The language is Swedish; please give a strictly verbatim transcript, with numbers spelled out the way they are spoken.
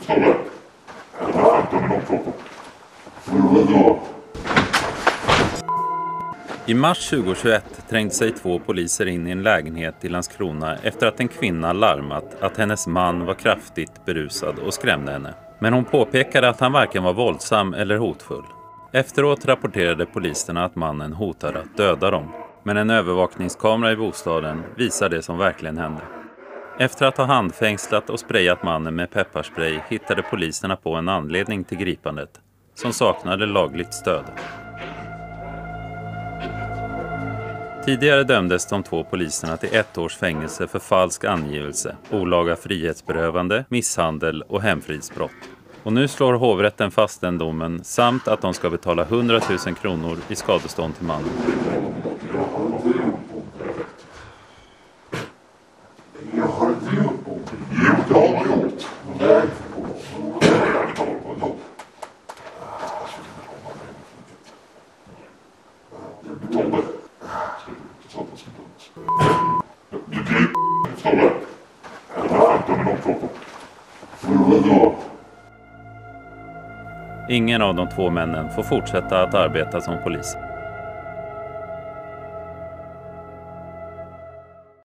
I mars tjugohundratjugoett trängde sig två poliser in i en lägenhet i Landskrona efter att en kvinna larmat att hennes man var kraftigt berusad och skrämde henne. Men hon påpekade att han varken var våldsam eller hotfull. Efteråt rapporterade poliserna att mannen hotade att döda dem. Men en övervakningskamera i bostaden visar det som verkligen hände. Efter att ha handfängslat och sprayat mannen med pepparspray hittade poliserna på en anledning till gripandet som saknade lagligt stöd. Tidigare dömdes de två poliserna till ett års fängelse för falsk angivelse, olaga frihetsberövande, misshandel och hemfridsbrott. Och nu slår hovrätten fast den domen samt att de ska betala hundratusen kronor i skadestånd till mannen. Jag har inte gjort någonting. Jo, det har jag gjort. Ingen av de två männen får fortsätta att arbeta som polis.